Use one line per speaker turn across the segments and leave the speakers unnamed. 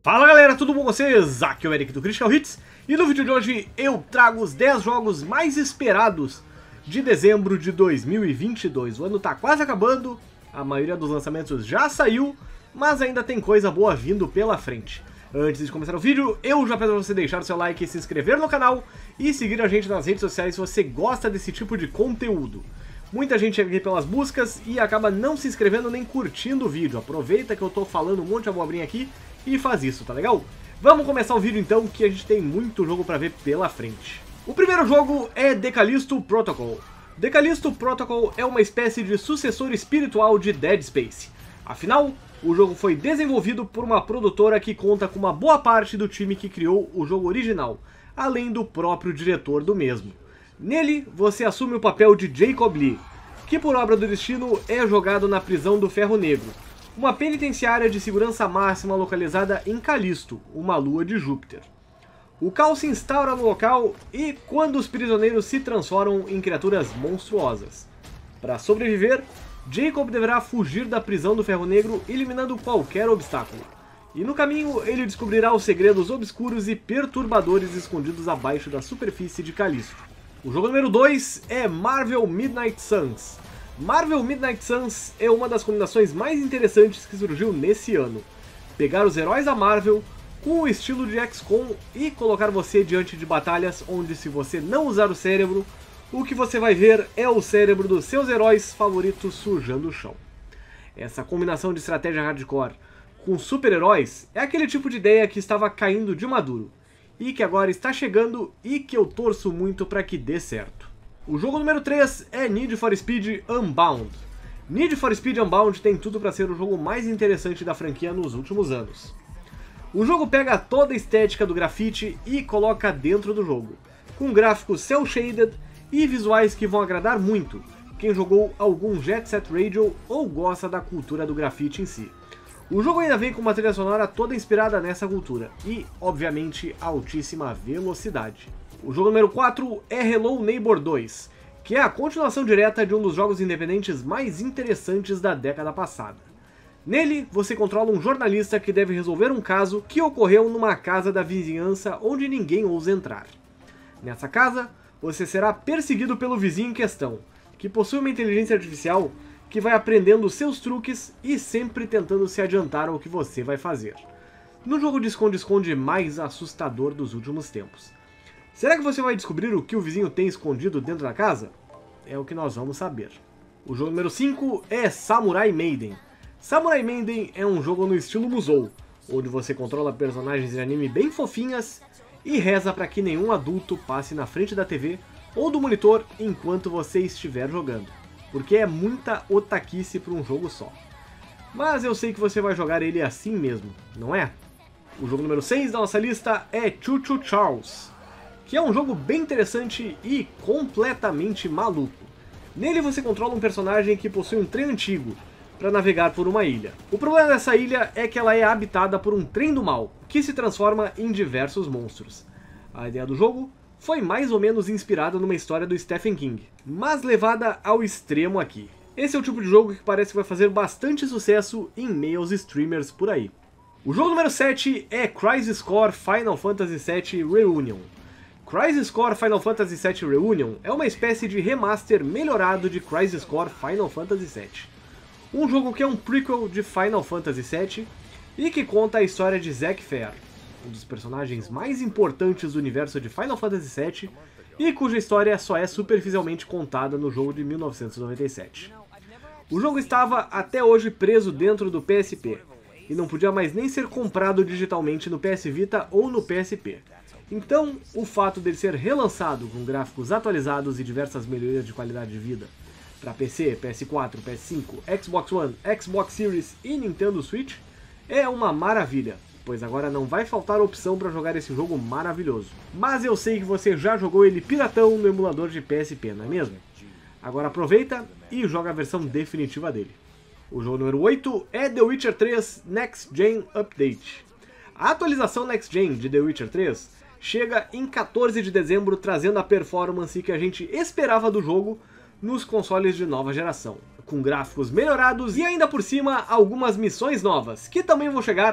Fala galera, tudo bom com vocês? Aqui é o Eric do Critical Hits e no vídeo de hoje eu trago os 10 jogos mais esperados de dezembro de 2022. O ano tá quase acabando, a maioria dos lançamentos já saiu, mas ainda tem coisa boa vindo pela frente. Antes de começar o vídeo, eu já peço pra você deixar o seu like e se inscrever no canal e seguir a gente nas redes sociais se você gosta desse tipo de conteúdo. Muita gente chega aqui pelas buscas e acaba não se inscrevendo nem curtindo o vídeo. Aproveita que eu tô falando um monte de abobrinha aqui e faz isso, tá legal? Vamos começar o vídeo então, que a gente tem muito jogo pra ver pela frente. O primeiro jogo é The Callisto Protocol. The Callisto Protocol é uma espécie de sucessor espiritual de Dead Space. Afinal, o jogo foi desenvolvido por uma produtora que conta com uma boa parte do time que criou o jogo original, além do próprio diretor do mesmo. Nele, você assume o papel de Jacob Lee, que por obra do destino é jogado na prisão do Ferro Negro, uma penitenciária de segurança máxima localizada em Callisto, uma lua de Júpiter. O caos se instaura no local e quando os prisioneiros se transformam em criaturas monstruosas. Para sobreviver, Jacob deverá fugir da prisão do Ferro Negro eliminando qualquer obstáculo. E no caminho ele descobrirá os segredos obscuros e perturbadores escondidos abaixo da superfície de Callisto. O jogo número 2 é Marvel Midnight Suns. Marvel Midnight Suns é uma das combinações mais interessantes que surgiu nesse ano. Pegar os heróis da Marvel com o estilo de XCOM e colocar você diante de batalhas onde, se você não usar o cérebro, o que você vai ver é o cérebro dos seus heróis favoritos sujando o chão. Essa combinação de estratégia hardcore com super-heróis é aquele tipo de ideia que estava caindo de maduro e que agora está chegando e que eu torço muito para que dê certo. O jogo número 3 é Need for Speed Unbound. Need for Speed Unbound tem tudo para ser o jogo mais interessante da franquia nos últimos anos. O jogo pega toda a estética do grafite e coloca dentro do jogo, com gráficos cel-shaded e visuais que vão agradar muito quem jogou algum Jet Set Radio ou gosta da cultura do grafite em si. O jogo ainda vem com uma trilha sonora toda inspirada nessa cultura e, obviamente, altíssima velocidade. O jogo número 4 é Hello Neighbor 2, que é a continuação direta de um dos jogos independentes mais interessantes da década passada. Nele, você controla um jornalista que deve resolver um caso que ocorreu numa casa da vizinhança onde ninguém ousa entrar. Nessa casa, você será perseguido pelo vizinho em questão, que possui uma inteligência artificial que vai aprendendo seus truques e sempre tentando se adiantar ao que você vai fazer. No jogo de esconde-esconde mais assustador dos últimos tempos. Será que você vai descobrir o que o vizinho tem escondido dentro da casa? É o que nós vamos saber. O jogo número 5 é Samurai Maiden. Samurai Maiden é um jogo no estilo Musou, onde você controla personagens de anime bem fofinhas e reza para que nenhum adulto passe na frente da TV ou do monitor enquanto você estiver jogando, porque é muita otaquice para um jogo só. Mas eu sei que você vai jogar ele assim mesmo, não é? O jogo número 6 da nossa lista é Choo Choo Charles, que é um jogo bem interessante e completamente maluco. Nele você controla um personagem que possui um trem antigo para navegar por uma ilha. O problema dessa ilha é que ela é habitada por um trem do mal, que se transforma em diversos monstros. A ideia do jogo foi mais ou menos inspirada numa história do Stephen King, mas levada ao extremo aqui. Esse é o tipo de jogo que parece que vai fazer bastante sucesso em meio aos streamers por aí. O jogo número 7 é Crisis Core Final Fantasy VII Reunion. Crisis Core Final Fantasy VII Reunion é uma espécie de remaster melhorado de Crisis Core Final Fantasy VII. Um jogo que é um prequel de Final Fantasy VII e que conta a história de Zack Fair, um dos personagens mais importantes do universo de Final Fantasy VII e cuja história só é superficialmente contada no jogo de 1997. O jogo estava até hoje preso dentro do PSP e não podia mais nem ser comprado digitalmente no PS Vita ou no PSP. Então, o fato dele ser relançado com gráficos atualizados e diversas melhorias de qualidade de vida para PC, PS4, PS5, Xbox One, Xbox Series e Nintendo Switch é uma maravilha, pois agora não vai faltar opção para jogar esse jogo maravilhoso. Mas eu sei que você já jogou ele piratão no emulador de PSP, não é mesmo? Agora aproveita e joga a versão definitiva dele. O jogo número 8 é The Witcher 3 Next Gen Update. A atualização Next Gen de The Witcher 3 chega em 14 de dezembro trazendo a performance que a gente esperava do jogo nos consoles de nova geração, com gráficos melhorados e ainda por cima algumas missões novas, que também vão chegar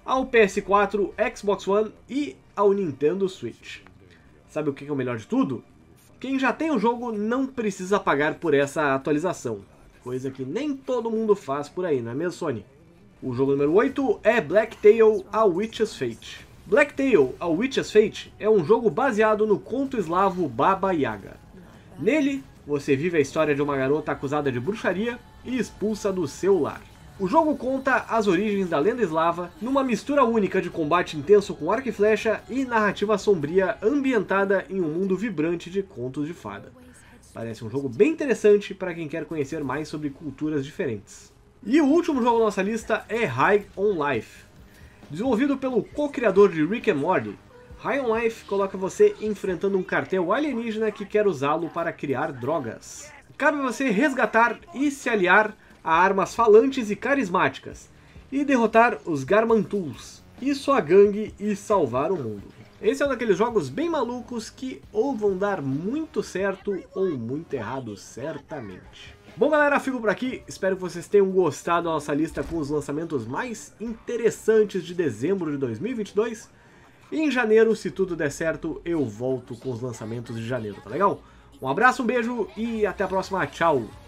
ao PS4, Xbox One e ao Nintendo Switch. Sabe o que é o melhor de tudo? Quem já tem o jogo não precisa pagar por essa atualização, coisa que nem todo mundo faz por aí, não é mesmo, Sony? O jogo número 8 é Black Tail: A Witch's Fate. Black Tail: A Witch's Fate é um jogo baseado no conto eslavo Baba Yaga. Nele, você vive a história de uma garota acusada de bruxaria e expulsa do seu lar. O jogo conta as origens da lenda eslava numa mistura única de combate intenso com arco e flecha e narrativa sombria ambientada em um mundo vibrante de contos de fada. Parece um jogo bem interessante para quem quer conhecer mais sobre culturas diferentes. E o último jogo da nossa lista é High on Life. Desenvolvido pelo co-criador de Rick and Morty, High on Life coloca você enfrentando um cartel alienígena que quer usá-lo para criar drogas. Cabe você resgatar e se aliar a armas falantes e carismáticas, e derrotar os Garmantuls e sua gangue e salvar o mundo. Esse é um daqueles jogos bem malucos que ou vão dar muito certo ou muito errado, certamente. Bom galera, fico por aqui, espero que vocês tenham gostado da nossa lista com os lançamentos mais interessantes de dezembro de 2022. E em janeiro, se tudo der certo, eu volto com os lançamentos de janeiro, tá legal? Um abraço, um beijo e até a próxima, tchau!